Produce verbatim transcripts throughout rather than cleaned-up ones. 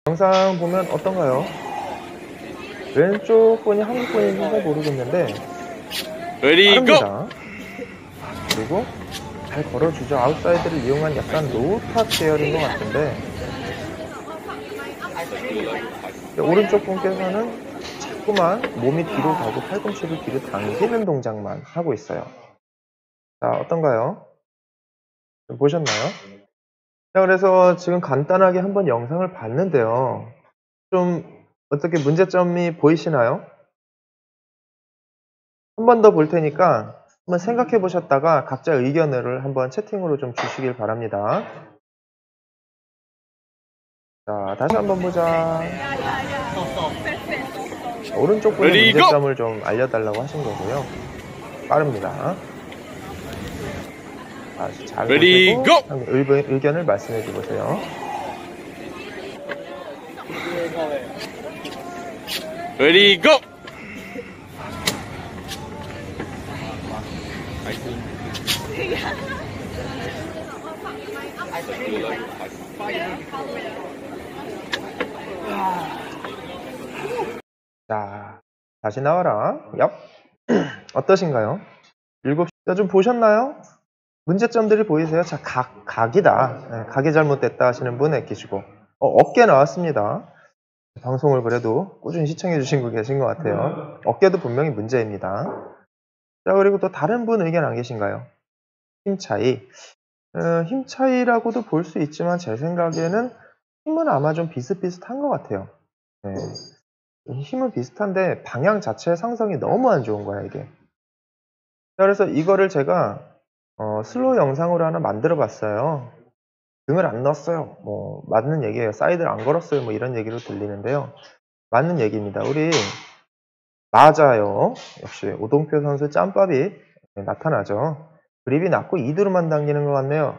영상 보면 어떤가요? 왼쪽 분이 한국 분인지 모르겠는데 빠릅니다. 그리고 잘 걸어주죠. 아웃사이드를 이용한 약간 로우탑 계열인 것 같은데 오른쪽 분께서는 자꾸만 몸이 뒤로 가고 팔꿈치를 뒤로 당기는 동작만 하고 있어요. 자, 어떤가요? 좀 보셨나요? 자, 그래서 지금 간단하게 한번 영상을 봤는데요. 좀 어떻게 문제점이 보이시나요? 한 번 더 볼 테니까 한번 생각해 보셨다가 각자 의견을 한번 채팅으로 좀 주시길 바랍니다. 자, 다시 한번 보자. 오른쪽 분의 문제점을 좀 알려달라고 하신 거고요. 빠릅니다. 다시 잘 보시고 의견을 말씀해 주세요. Ready, go! 자, 다시 나와라. 얍. 어떠신가요? 일곱 시 좀 보셨나요? 문제점들이 보이세요? 자, 각, 각이다. 네, 각이 잘못됐다 하시는 분 계시고 어, 어깨 나왔습니다. 방송을 그래도 꾸준히 시청해 주신 분 계신 것 같아요. 어깨도 분명히 문제입니다. 자, 그리고 또 다른 분 의견 안 계신가요? 힘 차이. 어, 힘 차이라고도 볼 수 있지만 제 생각에는 힘은 아마 좀 비슷비슷한 것 같아요. 네. 힘은 비슷한데 방향 자체의 상성이 너무 안 좋은 거야 이게. 자, 그래서 이거를 제가 어, 슬로우 영상으로 하나 만들어 봤어요. 등을 안 넣었어요. 뭐 맞는 얘기예요. 사이드를 안 걸었어요. 뭐 이런 얘기로 들리는데요. 맞는 얘기입니다. 우리 맞아요. 역시 오동표 선수 짬밥이 나타나죠. 그립이 낮고 이두로만 당기는 것 같네요.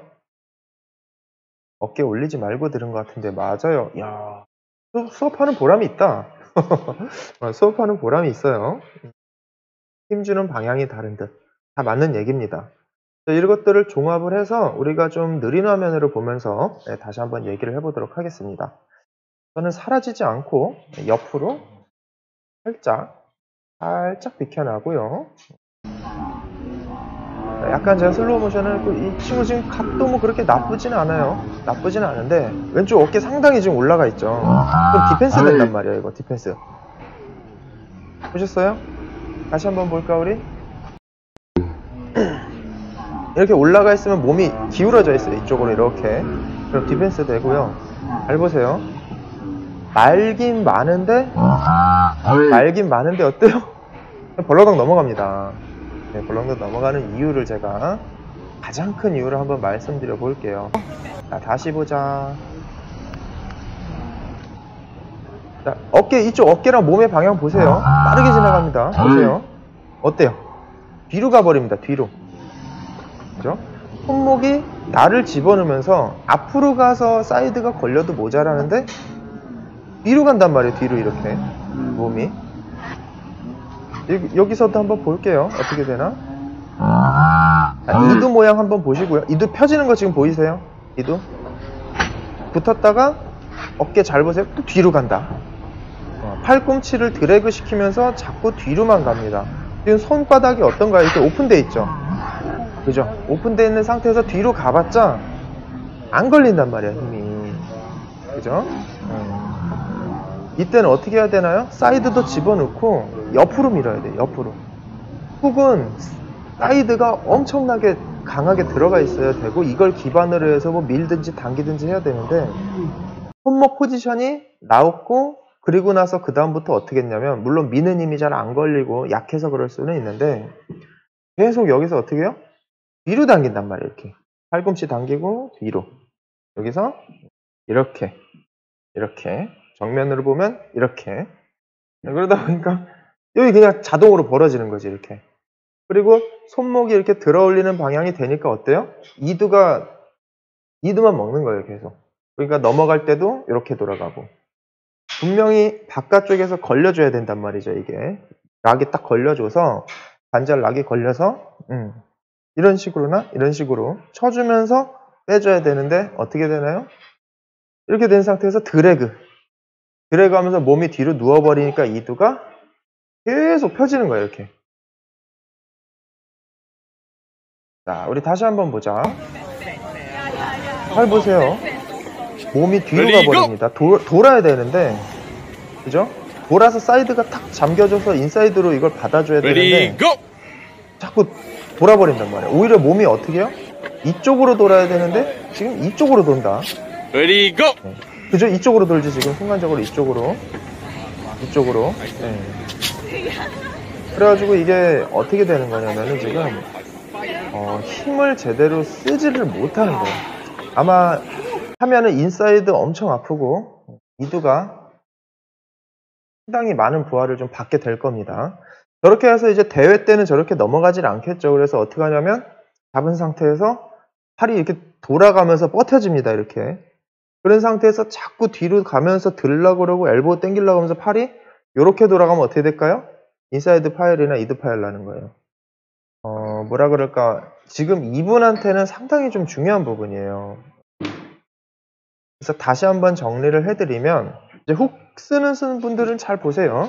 어깨 올리지 말고 들은 것 같은데 맞아요. 야, 수업하는 보람이 있다. 수업하는 보람이 있어요. 힘주는 방향이 다른 듯. 다 맞는 얘기입니다. 이것들을 종합을 해서 우리가 좀 느린 화면으로 보면서 네, 다시 한번 얘기를 해보도록 하겠습니다. 저는 사라지지 않고 옆으로 살짝 살짝 비켜나고요. 약간 제가 슬로우 모션을 이 친구 지금 각도 뭐 그렇게 나쁘지는 않아요. 나쁘지는 않은데 왼쪽 어깨 상당히 지금 올라가 있죠. 그럼 디펜스 된단 말이에요. 이거 디펜스. 보셨어요? 다시 한번 볼까 우리? 이렇게 올라가 있으면 몸이 기울어져 있어요. 이쪽으로 이렇게. 그럼 디펜스 되고요. 잘 보세요. 말긴 많은데 말긴 많은데 어때요? 벌렁덩 넘어갑니다. 네, 벌렁덩 넘어가는 이유를 제가 가장 큰 이유를 한번 말씀드려 볼게요. 자, 다시 보자. 자, 어깨 이쪽 어깨랑 몸의 방향 보세요. 빠르게 지나갑니다. 보세요. 어때요? 뒤로 가버립니다. 뒤로. 그죠? 손목이 나를 집어넣으면서 앞으로 가서 사이드가 걸려도 모자라는데 뒤로 간단 말이에요. 뒤로 이렇게 몸이. 여기, 여기서도 한번 볼게요. 어떻게 되나? 자, 이두 모양 한번 보시고요. 이두 펴지는 거 지금 보이세요? 이두 붙었다가 어깨 잘 보세요. 또 뒤로 간다. 어, 팔꿈치를 드래그 시키면서 자꾸 뒤로만 갑니다. 지금 손바닥이 어떤가요? 이렇게 오픈되어 있죠? 그죠? 오픈되어 있는 상태에서 뒤로 가봤자 안 걸린단 말이에요. 힘이. 그죠? 음. 이때는 어떻게 해야 되나요? 사이드도 집어넣고 옆으로 밀어야 돼요. 옆으로. 훅은 사이드가 엄청나게 강하게 들어가 있어야 되고 이걸 기반으로 해서 뭐 밀든지 당기든지 해야 되는데 손목 포지션이 나왔고 그리고 나서 그 다음부터 어떻게 했냐면 물론 미는 힘이 잘 안 걸리고 약해서 그럴 수는 있는데 계속 여기서 어떻게 해요? 뒤로 당긴단 말이에요. 이렇게 팔꿈치 당기고 뒤로 여기서 이렇게 이렇게 정면으로 보면 이렇게 그러다 보니까 여기 그냥 자동으로 벌어지는 거지 이렇게. 그리고 손목이 이렇게 들어 올리는 방향이 되니까 어때요? 이두가 이두만 먹는 거예요. 계속. 그러니까 넘어갈 때도 이렇게 돌아가고 분명히 바깥쪽에서 걸려줘야 된단 말이죠. 이게 락이 딱 걸려줘서 관절 락이 걸려서 음, 이런 식으로나 이런 식으로 쳐주면서 빼줘야 되는데 어떻게 되나요? 이렇게 된 상태에서 드래그 드래그하면서 몸이 뒤로 누워버리니까 이두가 계속 펴지는 거예요. 이렇게. 자, 우리 다시 한번 보자. 잘 보세요. 몸이 뒤로 가버립니다. 도, 돌아야 되는데, 그죠? 돌아서 사이드가 탁 잠겨져서 인사이드로 이걸 받아줘야 되는데 자꾸 돌아버린단 말이에요. 오히려 몸이 어떻게 해요? 이쪽으로 돌아야 되는데 지금 이쪽으로 돈다. 네. 그죠? 이쪽으로 돌지 지금 순간적으로 이쪽으로 이쪽으로. 네. 그래가지고 이게 어떻게 되는 거냐면은 지금 어, 힘을 제대로 쓰지를 못하는 거예요. 아마 하면은 인사이드 엄청 아프고 이두가 상당히 많은 부하를 좀 받게 될 겁니다. 저렇게 해서 이제 대회 때는 저렇게 넘어가질 않겠죠. 그래서 어떻게 하냐면 잡은 상태에서 팔이 이렇게 돌아가면서 뻗혀집니다. 이렇게. 그런 상태에서 자꾸 뒤로 가면서 들려고 그러고 엘보우 당기려고 하면서 팔이 이렇게 돌아가면 어떻게 될까요? 인사이드 파일이나 이드 파일 나는 거예요. 어, 뭐라 그럴까. 지금 이분한테는 상당히 좀 중요한 부분이에요. 그래서 다시 한번 정리를 해드리면 이제 훅 쓰는, 쓰는 분들은 잘 보세요.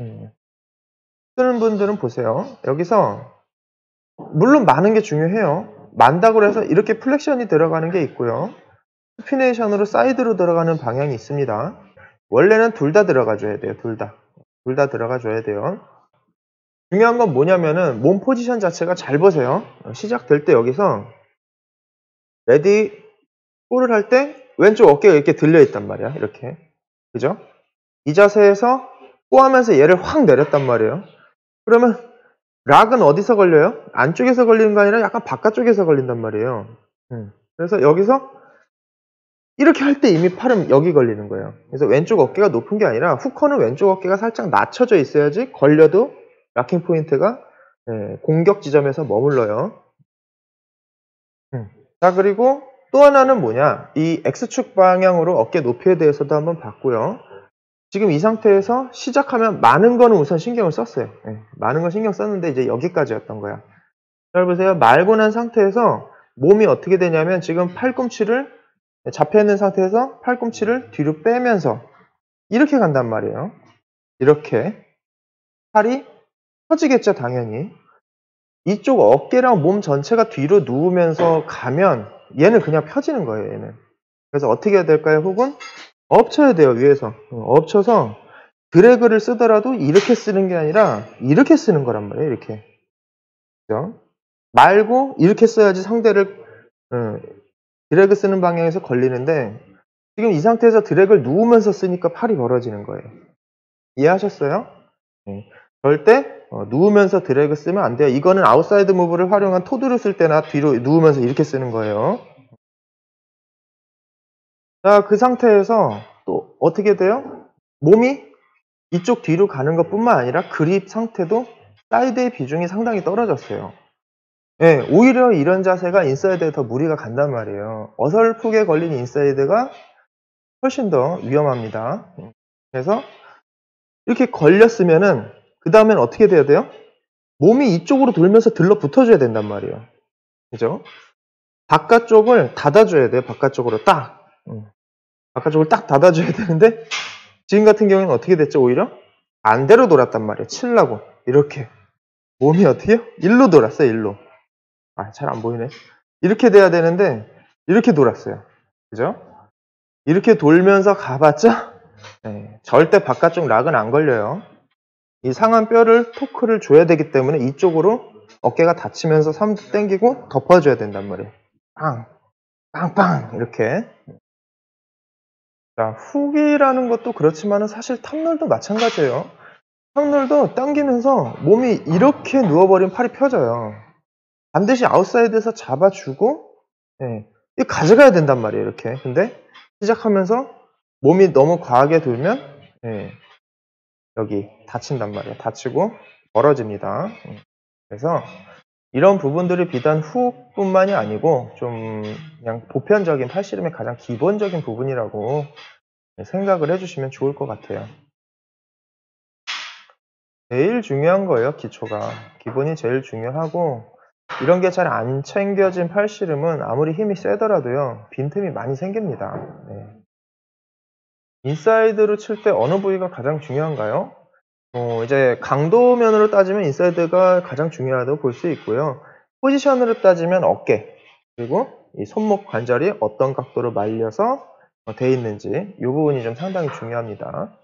쓰는 분들은 보세요. 여기서 물론 많은 게 중요해요. 많다고 해서 이렇게 플렉션이 들어가는 게 있고요. 스피네이션으로 사이드로 들어가는 방향이 있습니다. 원래는 둘 다 들어가 줘야 돼요. 둘 다. 둘 다 들어가 줘야 돼요. 중요한 건 뭐냐면은 몸 포지션 자체가 잘 보세요. 시작될 때 여기서 레디 볼을 할 때 왼쪽 어깨가 이렇게 들려 있단 말이야. 이렇게. 그죠? 이 자세에서 꼬하면서 얘를 확 내렸단 말이에요. 그러면 락은 어디서 걸려요? 안쪽에서 걸리는 거 아니라 약간 바깥쪽에서 걸린단 말이에요. 음. 그래서 여기서 이렇게 할 때 이미 팔은 여기 걸리는 거예요. 그래서 왼쪽 어깨가 높은 게 아니라 후커는 왼쪽 어깨가 살짝 낮춰져 있어야지 걸려도 락킹 포인트가 네, 공격 지점에서 머물러요. 음. 자, 그리고 또 하나는 뭐냐, 이 X축 방향으로 어깨 높이에 대해서도 한번 봤고요. 지금 이 상태에서 시작하면 많은 거는 우선 신경을 썼어요. 네, 많은 건 신경 썼는데 이제 여기까지였던 거야. 잘 보세요. 말고 난 상태에서 몸이 어떻게 되냐면 지금 팔꿈치를 잡혀있는 상태에서 팔꿈치를 뒤로 빼면서 이렇게 간단 말이에요. 이렇게 팔이 펴지겠죠, 당연히. 이쪽 어깨랑 몸 전체가 뒤로 누우면서 가면 얘는 그냥 펴지는 거예요, 얘는. 그래서 어떻게 해야 될까요? 혹은 엎쳐야 돼요, 위에서. 엎쳐서 드래그를 쓰더라도 이렇게 쓰는 게 아니라 이렇게 쓰는 거란 말이에요, 이렇게. 그죠? 말고 이렇게 써야지 상대를 음, 드래그 쓰는 방향에서 걸리는데 지금 이 상태에서 드래그를 누우면서 쓰니까 팔이 벌어지는 거예요. 이해하셨어요? 네. 절대 어, 누우면서 드래그 쓰면 안 돼요. 이거는 아웃사이드 무브를 활용한 토드를 쓸 때나 뒤로 누우면서 이렇게 쓰는 거예요. 자, 그 상태에서 또 어떻게 돼요? 몸이 이쪽 뒤로 가는 것 뿐만 아니라 그립 상태도 사이드의 비중이 상당히 떨어졌어요. 네, 오히려 이런 자세가 인사이드에 더 무리가 간단 말이에요. 어설프게 걸린 인사이드가 훨씬 더 위험합니다. 그래서 이렇게 걸렸으면은 그 다음엔 어떻게 돼야 돼요? 몸이 이쪽으로 돌면서 들러붙어줘야 된단 말이에요. 그죠? 바깥쪽을 닫아줘야 돼요. 바깥쪽으로 딱. 바깥쪽을 딱 닫아줘야 되는데 지금 같은 경우에는 어떻게 됐죠? 오히려 반대로 돌았단 말이에요. 칠라고. 이렇게. 몸이 어떻게 해요? 일로 돌았어요. 일로. 아, 잘 안 보이네. 이렇게 돼야 되는데 이렇게 돌았어요. 그죠? 이렇게 돌면서 가봤자 네, 절대 바깥쪽 락은 안 걸려요. 이 상한 뼈를 토크를 줘야 되기 때문에 이쪽으로 어깨가 닫히면서 삼두 당기고 덮어줘야 된단 말이에요. 빵! 빵빵! 이렇게. 자, 훅이라는 것도 그렇지만 사실 탑롤도 마찬가지예요. 탑롤도 당기면서 몸이 이렇게 누워버리면 팔이 펴져요. 반드시 아웃사이드에서 잡아주고 네, 가져가야 된단 말이에요. 이렇게. 근데 시작하면서 몸이 너무 과하게 돌면 네, 여기 다친단 말이에요. 다치고 벌어집니다. 그래서 이런 부분들이 비단 훅뿐만이 아니고 좀 그냥 보편적인 팔씨름의 가장 기본적인 부분이라고 생각을 해주시면 좋을 것 같아요. 제일 중요한 거예요. 기초가. 기본이 제일 중요하고 이런 게 잘 안 챙겨진 팔씨름은 아무리 힘이 세더라도요. 빈틈이 많이 생깁니다. 네. 인사이드로 칠 때 어느 부위가 가장 중요한가요? 어, 이제 강도면으로 따지면 인사이드가 가장 중요하다고 볼 수 있고요. 포지션으로 따지면 어깨, 그리고 이 손목 관절이 어떤 각도로 말려서 돼 있는지 이 부분이 좀 상당히 중요합니다.